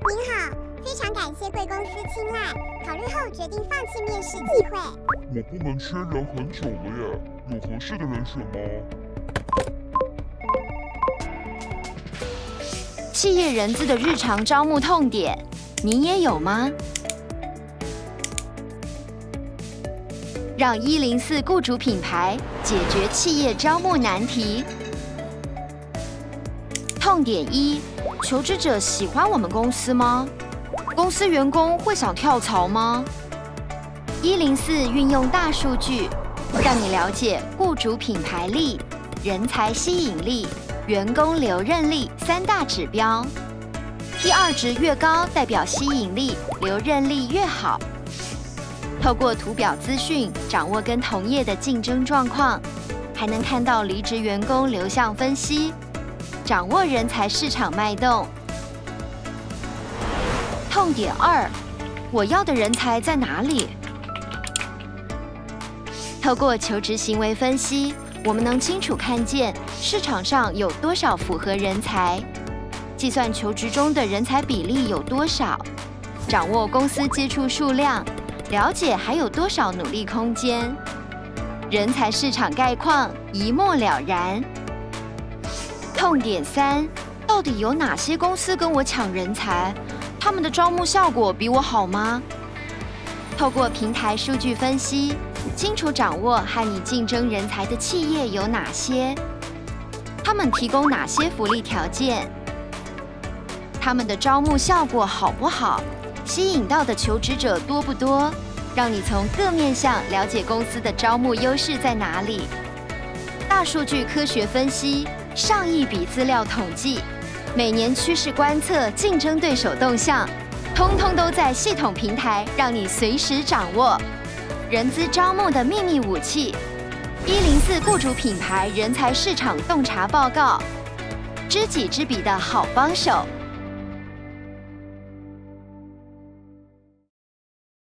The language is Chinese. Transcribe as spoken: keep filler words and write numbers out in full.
您好，非常感谢贵公司青睐，考虑后决定放弃面试机会。 我部门缺人很久了耶，有合适的人选吗？ 企业人资的日常招募痛点，你也有吗？让一零四雇主品牌解决企业招募难题。痛点一：求职者喜欢我们公司吗？公司员工会想跳槽吗？一零四运用大数据，让你了解雇主品牌力、人才吸引力、员工留任力三大指标。P 二值越高，代表吸引力、留任力越好。透过图表资讯，掌握跟同业的竞争状况，还能看到离职员工流向分析，掌握人才市场脉动。痛点二：我要的人才在哪里？透过求职行为分析，我们能清楚看见市场上有多少符合人才，计算求职中的人才比例有多少，掌握公司接触数量，了解还有多少努力空间。人才市场概况一目了然。痛点三：到底有哪些公司跟我抢人才？他们的招募效果比我好吗？透过平台数据分析，清楚掌握和你竞争人才的企业有哪些，他们提供哪些福利条件，他们的招募效果好不好，吸引到的求职者多不多，让你从各面向了解公司的招募优势在哪里。大数据科学分析，上亿笔资料统计，每年趋势观测、竞争对手动向，通通都在系统平台，让你随时掌握。人资招募的秘密武器，一零四雇主品牌人才市场洞察报告，知己知彼的好帮手。